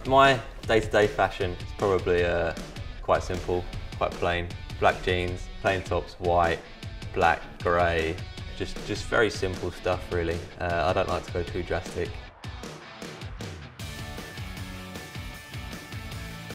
My day-to-day fashion is probably quite simple, quite plain. Black jeans, plain tops, white, black, grey, just very simple stuff really. I don't like to go too drastic.